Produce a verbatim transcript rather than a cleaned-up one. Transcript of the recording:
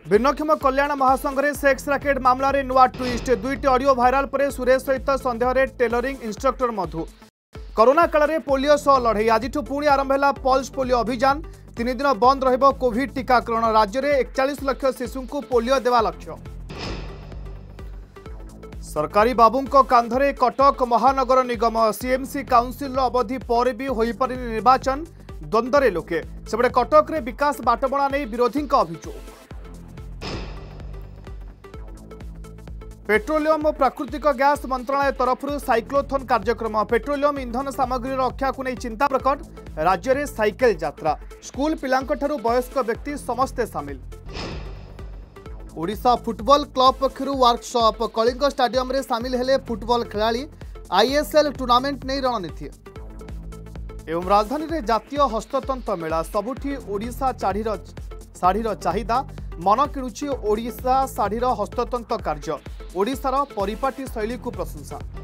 भिन्नक्षम कल्याण महासंघ रे sex racket मामला रे नुआ ट्विस्ट दुईटी ऑडियो भाइराल पर सुरेश सहित संदेह रे टेलरिंग इंस्ट्रक्टर मधु कोरोना काल में पोलियो सह लड़ई आज पुणी आरंभ है पल्स पोलियो अभियान तीन दिन बंद रहिबो कोविड टीकाकरण राज्य में इकतालीस लाख शिशु को पोलियो देवा लक्ष्य। सरकारी बाबू कांधरे कटक महानगर निगम सीएमसी काउंसिल अवधि पर भी हो पारि निर्वाचन द्वंद्व लोके सेपटे कटक रे विकास बाटबणा नहीं विरोधी अभियोग। पेट्रोलियम और प्राकृतिक गैस मंत्रालय तरफ साइक्लोथन कार्यक्रम पेट्रोलियम इंधन सामग्री रक्षा को नहीं चिंता प्रकट राज्य में साइकेल यात्रा स्कूल पिलांकठारु वयस्क व्यक्ति समस्ते सामिल। ओडिशा फुटबॉल क्लब पक्षर वर्कशॉप कलिंग स्टाडियम रे सामिल हेले फुटबॉल खिलाड़ी आईएसएल टूर्नामेंट नहीं रणनीति एवं राजधानी रे जातीय हस्ततंत्र मेला सबुठी ओडिशा शाढ़ीर शाढ़ीर चाहिदा मन किणुची ओडिशा शाढ़ीर हस्ततंत्र कार्य ओडिशार परिपाटी शैली को प्रशंसा।